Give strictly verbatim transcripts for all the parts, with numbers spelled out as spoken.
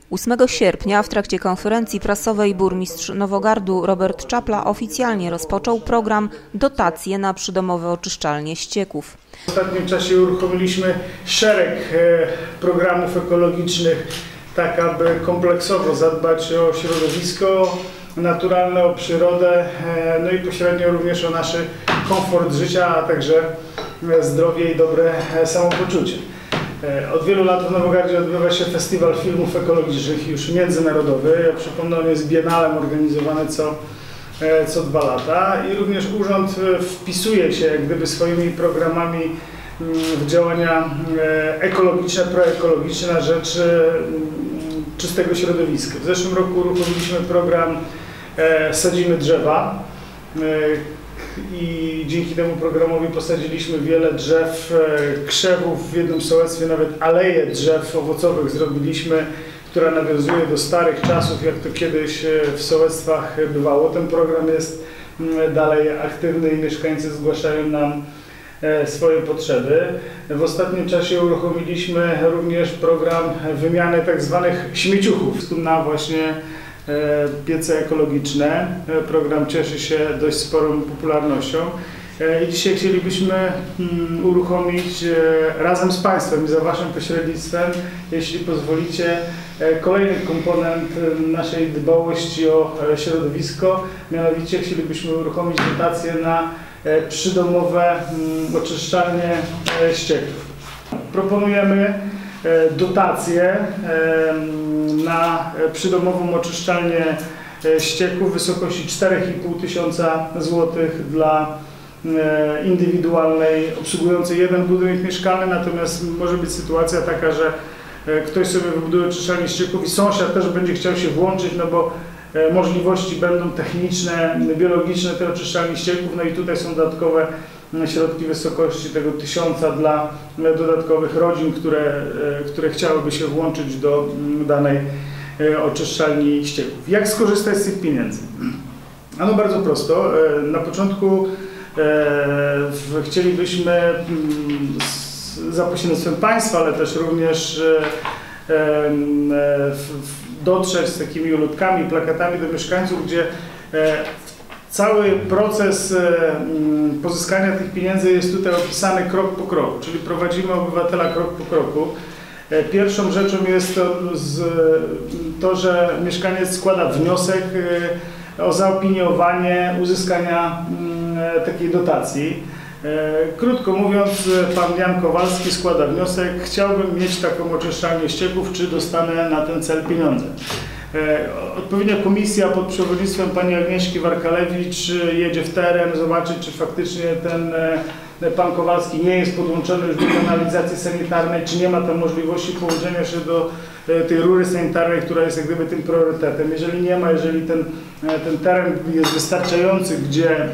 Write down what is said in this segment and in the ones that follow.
ósmego sierpnia w trakcie konferencji prasowej burmistrz Nowogardu Robert Czapla oficjalnie rozpoczął program Dotacje na przydomowe oczyszczalnie ścieków. W ostatnim czasie uruchomiliśmy szereg programów ekologicznych, tak aby kompleksowo zadbać o środowisko naturalne, o przyrodę, no i pośrednio również o nasz komfort życia, a także zdrowie i dobre samopoczucie. Od wielu lat w Nowogardzie odbywa się Festiwal Filmów Ekologicznych, już międzynarodowy. Ja przypomnę, on jest biennalem organizowany co, co dwa lata i również urząd wpisuje się jak gdyby swoimi programami w działania ekologiczne, proekologiczne na rzecz czystego środowiska. W zeszłym roku uruchomiliśmy program Sadzimy drzewa i dzięki temu programowi posadziliśmy wiele drzew, krzewów, w jednym sołectwie nawet aleję drzew owocowych zrobiliśmy, która nawiązuje do starych czasów, jak to kiedyś w sołectwach bywało. Ten program jest dalej aktywny i mieszkańcy zgłaszają nam swoje potrzeby. W ostatnim czasie uruchomiliśmy również program wymiany tak zwanych śmieciuchów na właśnie piece ekologiczne. Program cieszy się dość sporą popularnością i dzisiaj chcielibyśmy uruchomić razem z Państwem i za Waszym pośrednictwem, jeśli pozwolicie, kolejny komponent naszej dbałości o środowisko. Mianowicie chcielibyśmy uruchomić dotacje na przydomowe oczyszczalnie ścieków. Proponujemy dotacje na przydomową oczyszczalnię ścieków w wysokości cztery i pół tysiąca złotych dla indywidualnej, obsługującej jeden budynek mieszkalny, natomiast może być sytuacja taka, że ktoś sobie wybuduje oczyszczalnię ścieków i sąsiad też będzie chciał się włączyć, no bo możliwości będą techniczne, biologiczne tej oczyszczalni ścieków, no i tutaj są dodatkowe środki w wysokości tego tysiąca dla dodatkowych rodzin, które, które chciałyby się włączyć do danej oczyszczalni ścieków. Jak skorzystać z tych pieniędzy? Ano bardzo prosto. Na początku chcielibyśmy za pośrednictwem Państwa, ale też również dotrzeć z takimi ulotkami, plakatami do mieszkańców, gdzie cały proces pozyskania tych pieniędzy jest tutaj opisany krok po kroku, czyli prowadzimy obywatela krok po kroku. Pierwszą rzeczą jest to, to, że mieszkaniec składa wniosek o zaopiniowanie uzyskania takiej dotacji. Krótko mówiąc, pan Jan Kowalski składa wniosek: chciałbym mieć taką oczyszczalnię ścieków, czy dostanę na ten cel pieniądze. Odpowiednia komisja pod przewodnictwem pani Agnieszki Warkalewicz jedzie w teren, zobaczyć, czy faktycznie ten pan Kowalski nie jest podłączony już do kanalizacji sanitarnej, czy nie ma tam możliwości połączenia się do tej rury sanitarnej, która jest jak gdyby tym priorytetem. Jeżeli nie ma, jeżeli ten, ten teren jest wystarczający, gdzie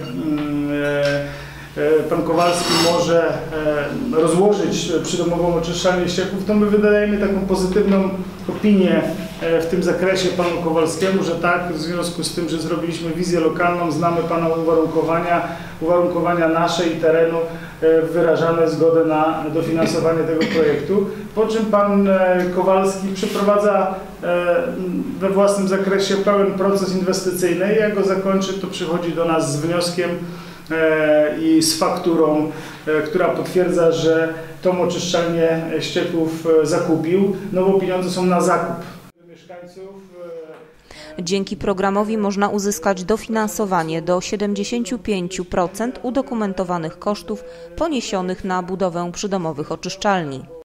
pan Kowalski może rozłożyć przydomową oczyszczalnię ścieków, to my wydajemy taką pozytywną opinię w tym zakresie panu Kowalskiemu, że tak, w związku z tym, że zrobiliśmy wizję lokalną, znamy pana uwarunkowania, uwarunkowania nasze i terenu, wyrażamy zgodę na dofinansowanie tego projektu, po czym pan Kowalski przeprowadza we własnym zakresie pełen proces inwestycyjny i jak go zakończy, to przychodzi do nas z wnioskiem i z fakturą, która potwierdza, że tą oczyszczalnię ścieków zakupił, no bo pieniądze są na zakup mieszkańców. Dzięki programowi można uzyskać dofinansowanie do siedemdziesięciu pięciu procent udokumentowanych kosztów poniesionych na budowę przydomowych oczyszczalni.